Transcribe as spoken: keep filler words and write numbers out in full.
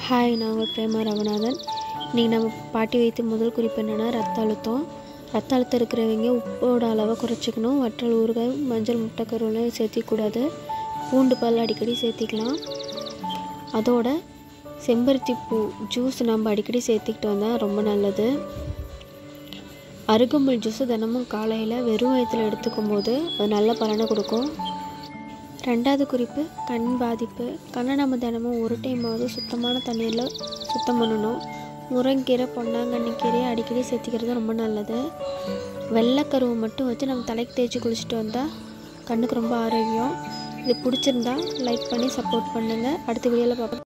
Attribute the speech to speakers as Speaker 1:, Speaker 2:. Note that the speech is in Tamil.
Speaker 1: ஹாய், நான் உங்கள் பிரேமா ரகுநாதன். இன்றைக்கி நம்ம பாட்டி வைத்து முதல் குறிப்பு என்னென்னா ரத்த அழுத்தம். ரத்த அழுத்தம் இருக்கிறவங்க உப்போட அளவை குறைச்சிக்கணும். வற்றல், ஊறுகாய், மஞ்சள், முட்டைக்கருவில் சேர்த்திக்கூடாது. பூண்டு பால் அடிக்கடி சேர்த்திக்கலாம். அதோட செம்பருத்தி பூ ஜூஸ் நம்ம அடிக்கடி சேர்த்திக்கிட்டு வந்தால் ரொம்ப நல்லது. அருகம்புல் ஜூஸு தினமும் காலையில் வெறும் வயிற்றில் எடுத்துக்கும் போது அது நல்ல பலனை கொடுக்கும். ரெண்டாவது குறிப்பு கண் பாதிப்பு. கண்ணை நம்ம தினமும் ஒரு டைமாவது சுத்தமான தண்ணீரில் சுத்தம் பண்ணணும். முருங்கீரை, பொன்னாங்கண்ணி கீரையை அடிக்கடி சேர்த்திக்கிறது ரொம்ப நல்லது. வெள்ளைக்கருவை மட்டும் வச்சு நம்ம தலைக்கு தேய்ச்சி குளிச்சுட்டு வந்தால் கண்ணுக்கு ரொம்ப ஆரோக்கியம். இது பிடிச்சிருந்தா லைக் பண்ணி சப்போர்ட் பண்ணுங்கள். அடுத்த வீடியோவில் பார்ப்போம்.